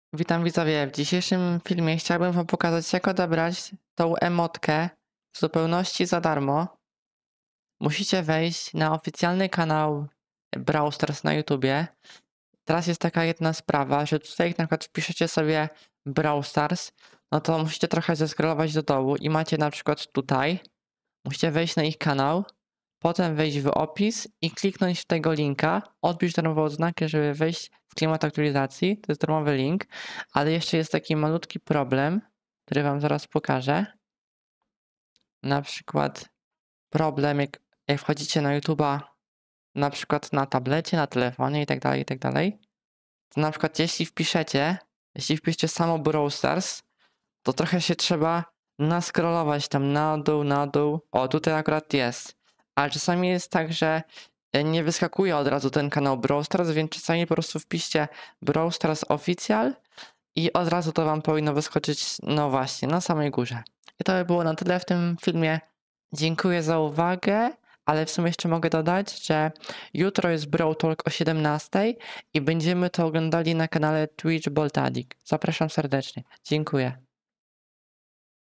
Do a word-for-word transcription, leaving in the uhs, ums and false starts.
Witam widzowie. W dzisiejszym filmie chciałbym wam pokazać, jak odebrać tą emotkę w zupełności za darmo. Musicie wejść na oficjalny kanał Brawl Stars na YouTubie. Teraz jest taka jedna sprawa, że tutaj jak na przykład wpiszecie sobie Brawl Stars, no to musicie trochę zeskrolować do dołu i macie na przykład tutaj, musicie wejść na ich kanał, potem wejść w opis i kliknąć w tego linka, odbić darmową odznakę, żeby wejść w klimat aktualizacji. To jest darmowy link, ale jeszcze jest taki malutki problem, który wam zaraz pokażę. Na przykład problem, jak, jak wchodzicie na YouTube'a, na przykład na tablecie, na telefonie i tak dalej, i tak dalej. To na przykład jeśli wpiszecie, jeśli wpiszecie samo Brawl Stars, to trochę się trzeba naskrolować tam na dół, na dół. O, tutaj akurat jest. Ale czasami jest tak, że nie wyskakuje od razu ten kanał Brawl Stars, więc czasami po prostu wpiszcie Brawl Stars Official i od razu to wam powinno wyskoczyć, no właśnie, na samej górze. I to by było na tyle w tym filmie. Dziękuję za uwagę, ale w sumie jeszcze mogę dodać, że jutro jest Brawl Talk o siedemnastej i będziemy to oglądali na kanale Twitch Boltadik. Zapraszam serdecznie. Dziękuję.